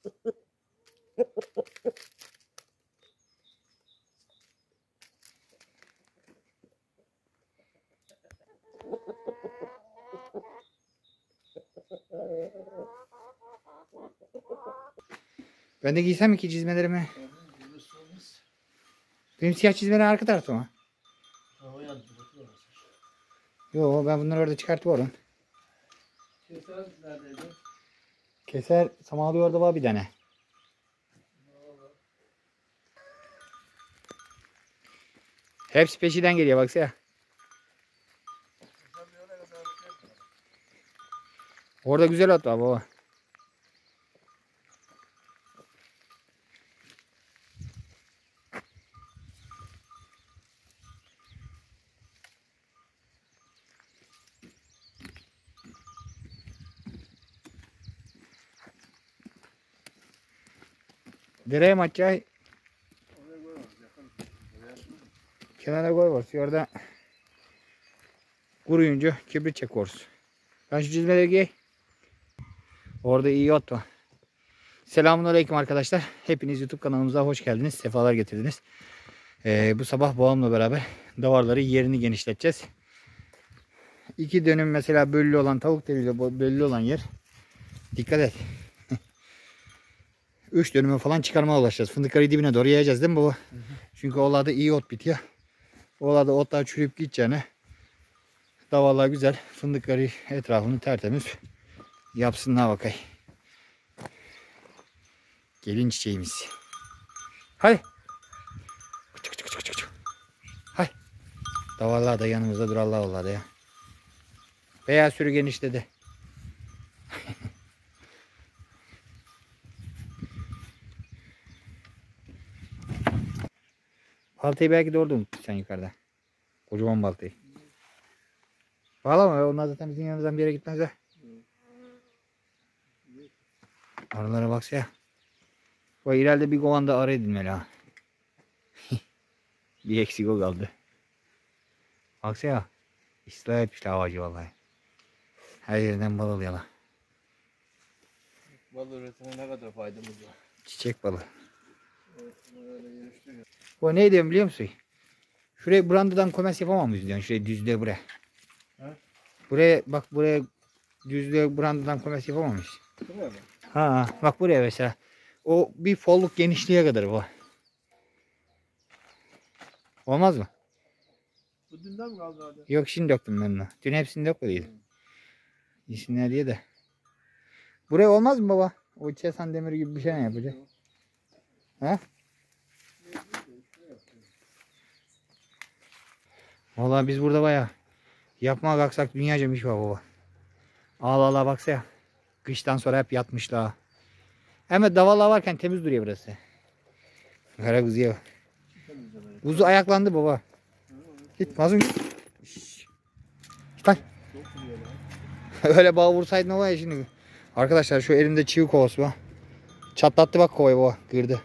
Ben de giysem mi ki çizmelerimi? Benim siyah çizmeler arka tarafta mı? Yo, ben bunları orada çıkartıyorum. Keser neredeydi? Keser Samalı orada var bir tane. Hepsi peşinden geliyor baksana. Orada güzel at var baba. Dereye mi atacağız? Kenara koy var. Orada kuruyunca kibrit çekiyoruz. Ben şu çizmeleri giy. Orada iyi ot var. Selamünaleyküm arkadaşlar. Hepiniz YouTube kanalımıza hoş geldiniz. Sefalar getirdiniz. Bu sabah babamla beraber davarları yerini genişleteceğiz. 2 dönüm mesela böllü olan, tavuk deliyle böllü olan yer. Dikkat et. 3 dönüme falan çıkarmaya ulaşacağız. Fındıkları dibine doğru yayacağız değil mi baba? Hı hı. Çünkü olarda iyi ot bitiyor. Olarda otlar çürüyüp gideceğine davarlar güzel. Fındıkları etrafını tertemiz yapsınlar bakayım. Gelin çiçeğimiz. Hadi. Hay. Davarlar da yanımızda durarlar vallahi ya. Beyaz sürü genişledi. Baltayı belki de orada unuttun sen yukarıda. Kocaman baltayı. Bağlama, onlar zaten bizim yanımızdan bir yere gitmez ha. Arılara baksana. Bu ileride bir kovanda arı edilmeli ha. Bir eksik o kaldı. Baksana. İslah etmişler havacı vallahi. Her yerinden bal alıyorlar. Bal üretimine ne kadar faydamız var. Çiçek balı. Bu ne diyorum biliyor musun? Şuraya brandadan komes yapamam mıyız diyorsun? Şuraya düzlüğe buraya. He? Buraya bak, buraya düzlüğe brandadan komes yapamam mıyız? Buraya mı? Ha bak buraya mesela. O bir folluk genişliğe kadar bu. Olmaz mı? Bu dünden mi kaldı hadi? Yok, şimdi döktüm ben onu. Dün hepsini dökmediydim. İyisinler diye de. Buraya olmaz mı baba? O çesan demiri gibi bir şey ne yapacak? He? Vallahi biz burada bayağı yapmaya kalksak dünyaca iş var baba. Allah Allah baksana. Kıştan sonra hep yatmışlar. Hem davallar varken temiz duruyor burası. Kara kızıyor. Buzu ayaklandı baba. Git mazlum git. Git lan. Öyle bağ vursaydın o ya şimdi. Arkadaşlar şu elimde çivi kovası var. Çatlattı bak kovayı baba. Kırdı.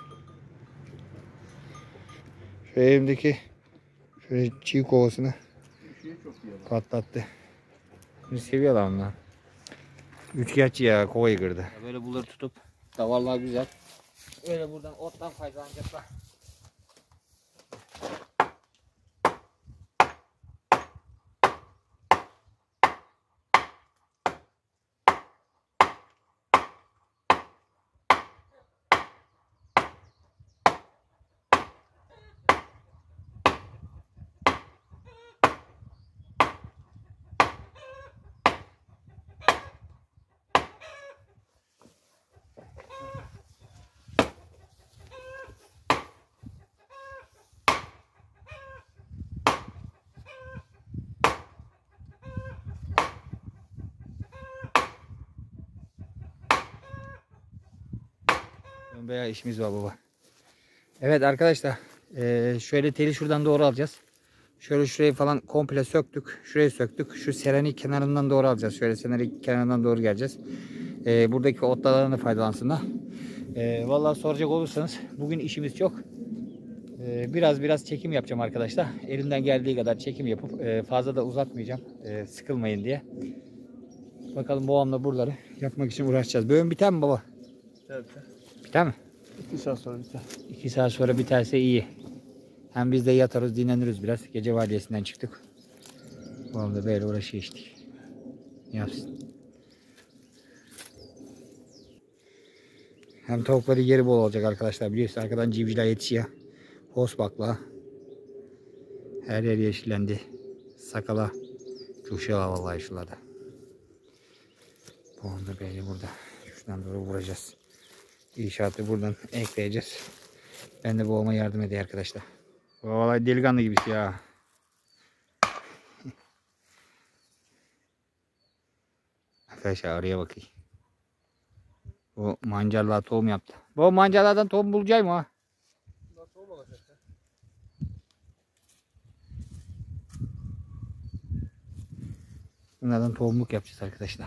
Şu elimdeki şöyle çivi kovasını patlattı. Bunu seviyorlar onlar. Üçkağıtçı ya, kovayı kırdı. Böyle bunları tutup davarlar güzel. Öyle buradan ottan faydalanacaklar. Bayağı işimiz var baba. Evet arkadaşlar. Şöyle teli şuradan doğru alacağız. Şöyle şurayı falan komple söktük. Şurayı söktük. Şu serenik kenarından doğru alacağız. Şöyle serenik kenarından doğru geleceğiz. Buradaki otlardan da faydalansınlar. Vallahi soracak olursanız bugün işimiz çok. Biraz çekim yapacağım arkadaşlar. Elimden geldiği kadar çekim yapıp fazla da uzatmayacağım. Sıkılmayın diye. Bakalım babamla buraları yapmak için uğraşacağız. Bölüm biter mi baba? Evet. Biter mi? 2 saat sonra biter. 2 saat sonra biterse iyi. Hem biz de yatarız, dinleniriz biraz. Gece vardiyasından çıktık. Babam da böyle uğraşıyor işte. Yapsın. Hem tavukları yeri bol olacak arkadaşlar. Biliyorsunuz arkadan civcivler yetişiyor. Hosbakla. Her yer yeşillendi. Sakala. Coşuyor vallahi şurada. Babam da böyle burada. Şuradan doğru vuracağız. İnşaatı buradan ekleyeceğiz. Ben de babama yardım edeyim arkadaşlar. Vallahi delikanlı gibisi ya. Arkadaşlar araya bakayım. O mancarlığa tohum yaptı. Bu mancarlardan tohum bulacak mı ha? Bunlar tohum olacak ya. Bunlardan tohumluk yapacağız arkadaşlar.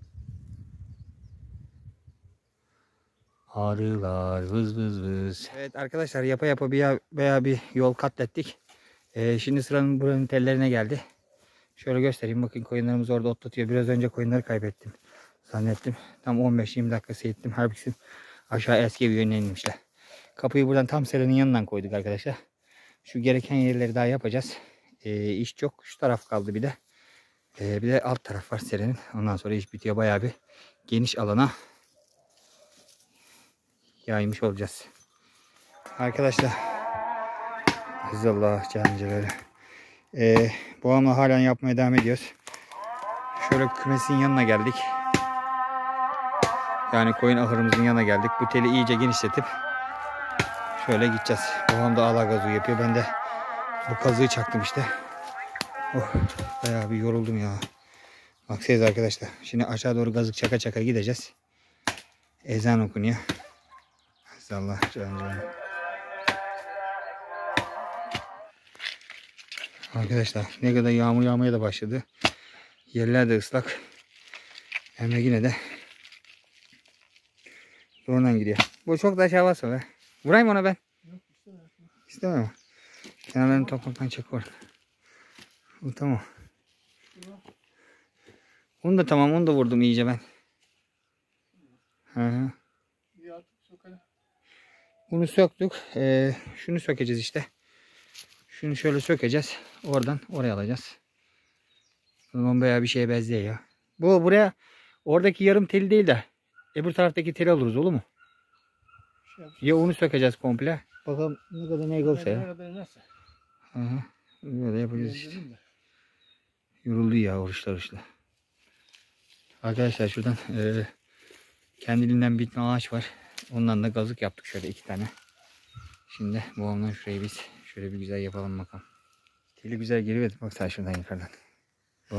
Arılar vız vız vız. Evet arkadaşlar yapa yapa bir yol katlettik. Şimdi sıranın buranın tellerine geldi. Şöyle göstereyim, bakın koyunlarımız orada otlatıyor. Biraz önce koyunları kaybettim zannettim. Tam 15-20 dakika seyrettim. Halbuki aşağı eski bir yöne inmişler. Kapıyı buradan tam seranın yanından koyduk arkadaşlar. Şu gereken yerleri daha yapacağız. İş çok. Şu taraf kaldı bir de. Bir de alt taraf var seranın. Ondan sonra iş bitiyor. Bayağı bir geniş alana yaymış olacağız. Arkadaşlar. Allah canlıları. Babamla halen yapmaya devam ediyoruz. Şöyle kümesin yanına geldik. Yani koyun ahırımızın yanına geldik. Bu teli iyice genişletip şöyle gideceğiz. Babam da ala gazı yapıyor. Ben de bu kazığı çaktım işte. Oh, bayağı bir yoruldum ya. Baksanıza arkadaşlar. Şimdi aşağı doğru gazık çaka çaka gideceğiz. Ezan okunuyor. Allah canım. Arkadaşlar ne kadar yağmur yağmaya da başladı. Yerler de ıslak. Hem de yine de zorundan gidiyor. Bu çok da aşağı basma be. Vurayım ona ben. Yok istemiyorum. İstemiyorum. Kenarlarını topraktan çek orada. Bu tamam. Onu da tamam, onu da vurdum iyice ben. Hı. İyi artık sokalım. Bunu söktük. Şunu sökeceğiz işte. Şunu şöyle sökeceğiz. Oradan oraya alacağız. O zaman bayağı bir şeye benziyor ya. Bu buraya oradaki yarım teli değil de öbür taraftaki teli alırız, olur mu? Ya onu sökeceğiz komple. Bakalım ne kadar ne olsa ya. Ne kadar nasıl? Hı hı. Böyle yapacağız işte. Beğendim de. Yoruldu ya oruçlar. Arkadaşlar şuradan kendiliğinden bitme ağaç var. Ondan da gazık yaptık şöyle 2 tane. Şimdi babamdan şurayı biz şöyle bir güzel yapalım bakalım. Teli güzel geliverdi. Bak sen şuradan yukarıdan. Bu.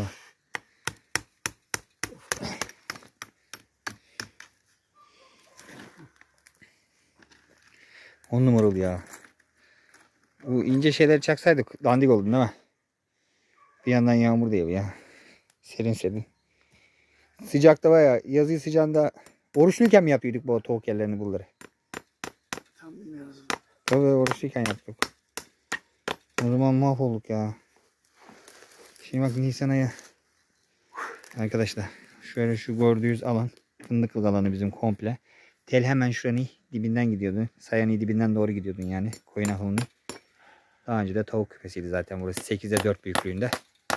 10 numaralı ya. Bu ince şeyleri çaksaydık dandik oldu değil mi? Bir yandan yağmur değil ya. Serin serin. Sıcakta bayağı yazı sıcağında oruçluyken mi yapıyorduk bu tavuk yerlerini bunları? Tam bilmiyoruz. Tabii oruçluyken yaptık. O zaman mahvolduk ya. Şimdi bak Nisan ayı. Arkadaşlar şöyle şu gördüğünüz alan fındıklık alanı bizim komple. Tel hemen şuranın dibinden gidiyordu. Sayanı dibinden doğru gidiyordun yani koyun ahılının. Daha önce de tavuk küpesiydi zaten burası. 8'e 4 büyüklüğünde.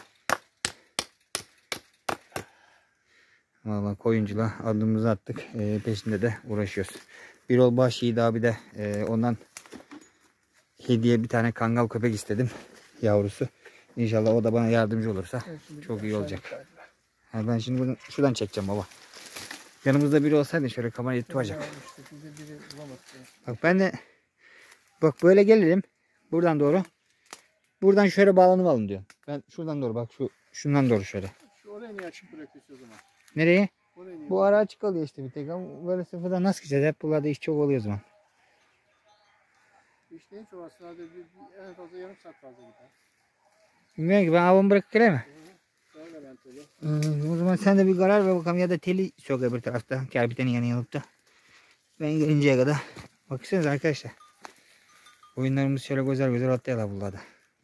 Vallahi koyuncula adımımızı attık. Peşinde de uğraşıyoruz. Bir ol baş yiğit abi de ondan hediye bir tane kangal köpek istedim. Yavrusu. İnşallah o da bana yardımcı olursa çok iyi olacak. Yani ben şimdi bunu şuradan çekeceğim baba. Yanımızda biri olsaydı şöyle kamerayı tutacak. Bak ben de bak böyle gelirim. Buradan doğru. Buradan şöyle bağlanalım diyor. Ben şuradan doğru bak şundan doğru şöyle. Şu oraya niye açık bırakıyorsun o zaman? Nereye? Oraya niye? Bu ara açık kalıyor işte bir tek ama böyle sıfırdan nasıl gideceğiz? Hep buralarda iş çok oluyor o zaman. İşte hiç olmazsa hadi en fazla yarım saat fazla gider. Bilmiyorum ki ben avamı bırakıp geleyim mi? Öyle ben teli. O zaman sen de bir karar ver bakalım ya da teli sök öbür tarafta. Kerbitenin yanına alıp da. Ben gelinceye kadar. Baksanız arkadaşlar. Oyunlarımız şöyle güzel güzel atlayalım buralarda.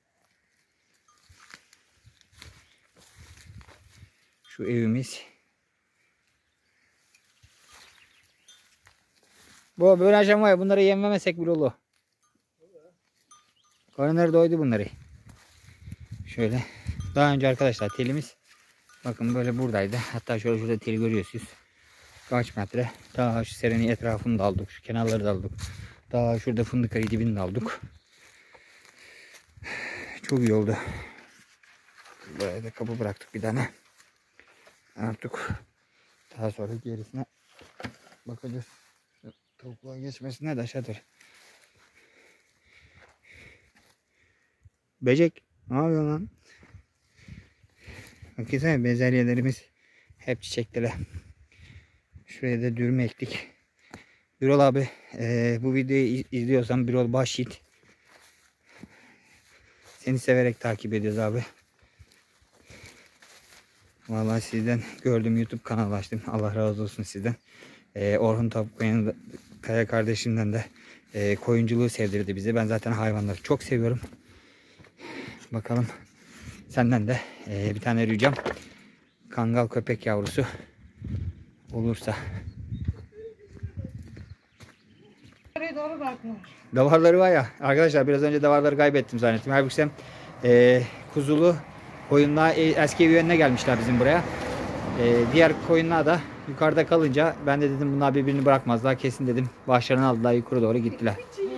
Şu evimiz. Bu böyle akşam var ya, bunları yememesek bile olur. Karınları doydu bunları. Şöyle. Daha önce arkadaşlar telimiz bakın böyle buradaydı. Hatta şöyle şurada teli görüyorsunuz. Kaç metre. Daha şu serenin etrafını da aldık. Şu kenarları da aldık. Daha şurada fındık arı dibini de aldık. Çok iyi oldu. Buraya da kapı bıraktık bir tane. Artık daha sonra gerisine bakacağız. Tavukluğa geçmesine de aşağıdır. Becek. Ne yapıyorsun lan? Bakın bezelyelerimiz hep çiçekleri. Şuraya da dürüm ektik. Birol abi bu videoyu izliyorsan Birol Başyiğit. Seni severek takip ediyoruz abi. Vallahi sizden gördüm, YouTube kanalı açtım. Allah razı olsun sizden. Orhun Kaya kardeşimden de koyunculuğu sevdirdi bize. Ben zaten hayvanları çok seviyorum. Bakalım senden de bir tane ricam. Kangal köpek yavrusu olursa. Doğru bakmış. Davarları var ya arkadaşlar, biraz önce davarları kaybettim zannettim. Halbuki kuzulu koyunlar eski ev yönüne gelmişler bizim buraya. Diğer koyunlar da yukarıda kalınca ben de dedim bunlar birbirini bırakmazlar kesin dedim. Başlarını aldılar, yukarı doğru gittiler.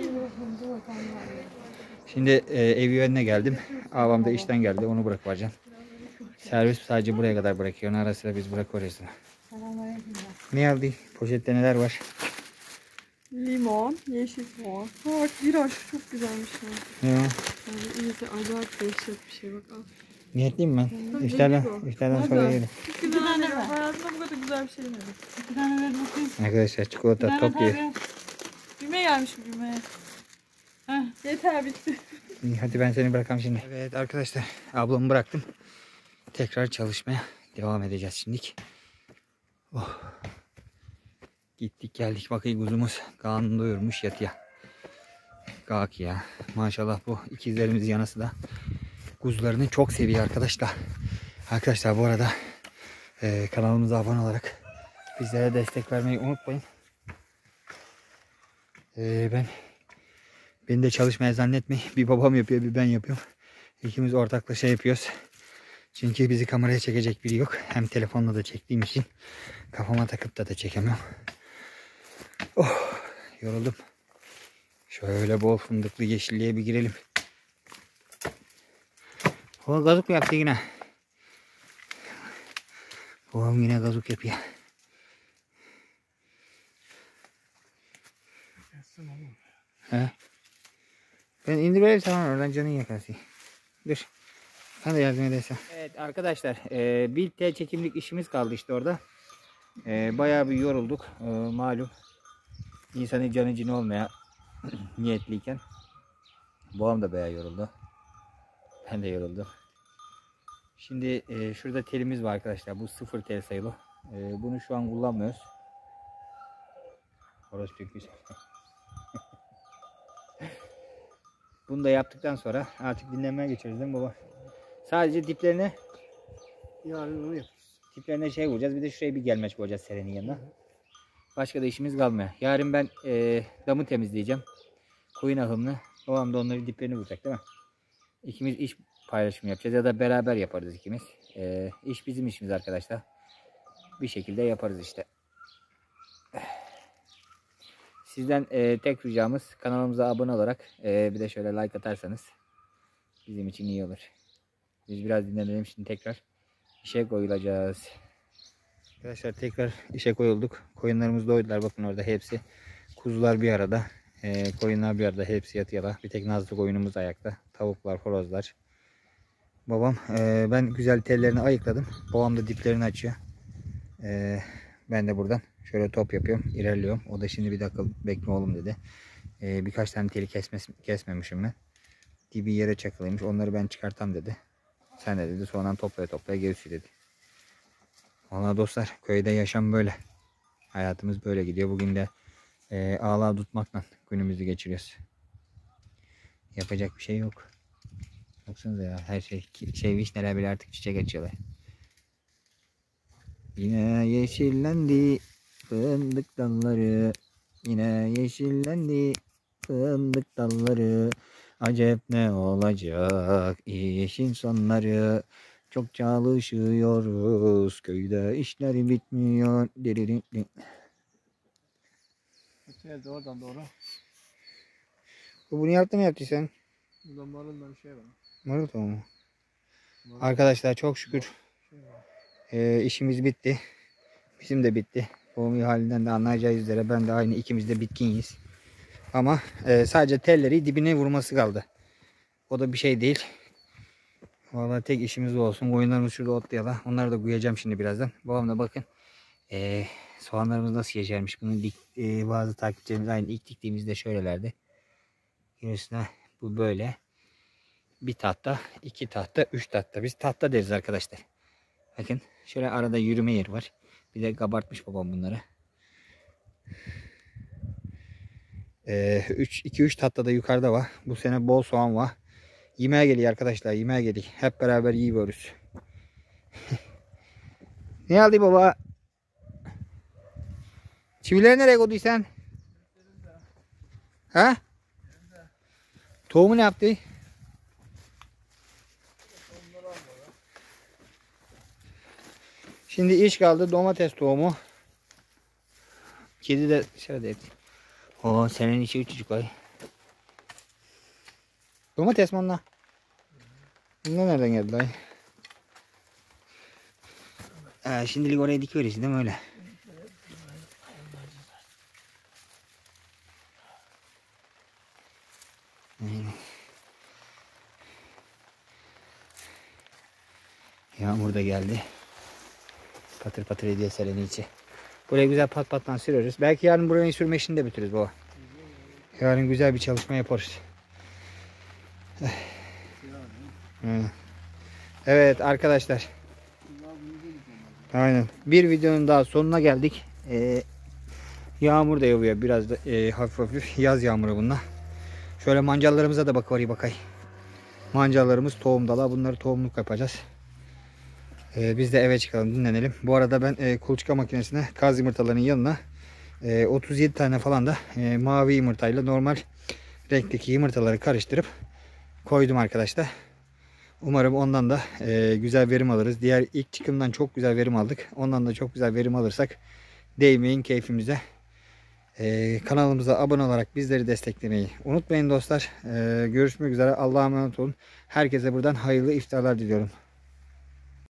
Şimdi ev yönüne geldim. Babam da işten geldi, onu bırakacağım. Servis sadece buraya kadar bırakıyor. Ara sıra biz bırakıyoruz. Ne aldı? Poşette neler var? Limon, yeşil soğan. Ha bak biraş çok güzelmiş. Ne o? Yani iyisi acayip dehşet bir şey bak al. Niyetliyim ben. Tabii, İftardan sonra Hadi. yerim. İki tane ver. Hayatımda bu kadar güzel bir şey yemedim. İki tane ver bakayım. Arkadaşlar çikolata top yiyor. Düğme gelmiş bu düğmeye. Heh, yeter bitti. İyi, hadi ben seni bırakayım şimdi. Evet arkadaşlar, ablamı bıraktım. Tekrar çalışmaya devam edeceğiz şimdilik. Oh. Gittik geldik, bakayım kuzumuz karnını doyurmuş yatıya. Kalk ya. Maşallah bu ikizlerimiz yanası da kuzularını çok seviyor arkadaşlar. Arkadaşlar bu arada kanalımıza abone olarak bizlere destek vermeyi unutmayın. Beni de çalışmaya zannetmeyin. Bir babam yapıyor, bir ben yapıyorum. İkimiz ortaklaşa yapıyoruz. Çünkü bizi kameraya çekecek biri yok. Hem telefonla da çektiğim için kafama takıp da çekemiyorum. Oh, yoruldum. Şöyle bol fındıklı yeşilliğe bir girelim. O gazuk mu yaptı yine? Babam yine gazuk yapıyor. He? Ben indireyim sana, oradan canın yakarsın. Dur. Sen de yardım edersen. Evet arkadaşlar, bir tel çekimlik işimiz kaldı işte orada. Bayağı bir yorulduk. Malum insanın canı cini olmaya niyetliyken. Babam da bayağı yoruldu. Ben de yoruldum. Şimdi şurada telimiz var arkadaşlar. Bu 0 tel sayılı. Bunu şu an kullanmıyoruz. Orası çok güzel. Bunu da yaptıktan sonra artık dinlenmeye geçiyoruz değil mi baba? Sadece diplerine Yarın onu yaparız. diplerine şey vuracağız. Bir de şuraya bir gelmeç vuracağız serenin yanına. Başka da işimiz kalmıyor. Yarın ben damı temizleyeceğim. Koyun ahımını. Babam da onların diplerini vuracak değil mi? İkimiz iş paylaşımı yapacağız ya da beraber yaparız ikimiz. İş bizim işimiz arkadaşlar. Bir şekilde yaparız işte. Sizden tek ricamız kanalımıza abone olarak bir de şöyle like atarsanız bizim için iyi olur. Biz biraz dinlenelim, şimdi tekrar işe koyulacağız. Arkadaşlar tekrar işe koyulduk. Koyunlarımız doydular, bakın orada hepsi. Kuzular bir arada, koyunlar bir arada, hepsi yatıyorlar. Bir tek Nazlı koyunumuz ayakta. Tavuklar, horozlar. Babam ben güzel tellerini ayıkladım. Babam da diplerini açıyor. Ben de buradan şöyle top yapıyorum, ilerliyorum. O da şimdi bir dakika bekle oğlum dedi. Birkaç tane teli kesmemişim ben. Dibi yere çakılıymış. Onları ben çıkartam dedi. Sen de dedi. Sonradan toplaya gerisi dedi. Vallahi dostlar, köyde yaşam böyle. Hayatımız böyle gidiyor. Bugün de ağla tutmakla günümüzü geçiriyoruz. Yapacak bir şey yok. Baksanıza ya, her şey vişneler bile artık çiçek açıyorlar. Yine yeşillendi fındık dalları. Yine yeşillendi fındık dalları. Acep ne olacak işin sonları. Çok çalışıyoruz köyde işler bitmiyor. Diririnrin. Öteye de oradan doğru. Bunu yaptı mı yaptıysan? Burada marulda bir şey var. Marul tohumu. Marul Arkadaşlar çok şükür şey var. işimiz bitti. Bizim de bitti. Tohum halinden de anlayacağız üzere ben de aynı ikimiz de bitkiniyiz. Ama sadece telleri dibine vurması kaldı. O da bir şey değil. Vallahi tek işimiz o olsun. Koyunlarımız şurada otlayalım. Onları da koyacağım şimdi birazdan. Babam da bakın. Soğanlarımız nasıl yeşermiş. Bunu bazı takipçilerimiz aynı ilk diktiğimizde şöylelerdi. Görüyorsunuz bu böyle. Bir tahta, iki tahta, üç tahta. Biz tahta deriz arkadaşlar. Bakın şöyle arada yürüme yeri var. Bir de kabartmış babam bunları. 2-3 tahta da yukarıda var. Bu sene bol soğan var. Yemeğe geliyor arkadaşlar. Yemeğe geliyor. Hep beraber yiyoruz. Ne aldı baba? Çivileri nereye koyduysan? Ha? Tohumu ne yaptı? Şimdi iş kaldı domates tohumu. Kedi de şöyle etti. O senin içi küçücük ay. Domates mi onlar? Bunlar nereden geldi ay? Şimdilik oraya dikiyoruz değil mi öyle? Aynen. Yağmur da geldi. Patır patır ediyor seleni içi. Buraya güzel pat pattan sürüyoruz. Belki yarın burayı sürme işini de bitiririz baba. Yarın güzel bir çalışma yaparız. Evet arkadaşlar. Aynen. Bir videonun daha sonuna geldik. Yağmur da yağıyor biraz da hafif hafif. Yaz yağmuru bunlar. Şöyle mancallarımıza da bakay. Mancallarımız tohumdalar. Bunları tohumluk yapacağız. Biz de eve çıkalım dinlenelim. Bu arada ben kuluçka makinesine kaz yumurtalarının yanına 37 tane falan da mavi yumurtayla normal renkteki yumurtaları karıştırıp koydum arkadaşlar. Umarım ondan da güzel verim alırız. Diğer ilk çıkımdan çok güzel verim aldık. Ondan da çok güzel verim alırsak değmeyin keyfimize. Kanalımıza abone olarak bizleri desteklemeyi unutmayın dostlar. Görüşmek üzere. Allah'a emanet olun. Herkese buradan hayırlı iftarlar diliyorum.